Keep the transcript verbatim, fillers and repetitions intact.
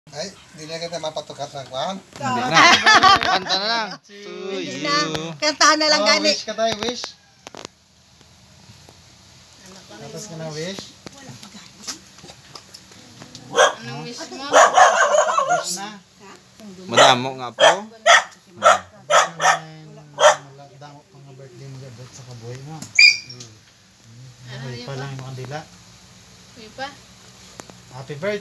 Ay, di na kita mapatukat sa kwan. Hindi na. Kanta na lang. To Hindi you. na. Kantahan na lang Oh, gani. wish ka tayo, wish. Tapos ka na wish. Anong wish mo? Wish na. Madamo nga po. Damo pang birthday mo gabot sa kabuhay mo. Ano Buhay yun pa pa? lang yung kandila. Uy pa? Happy birthday.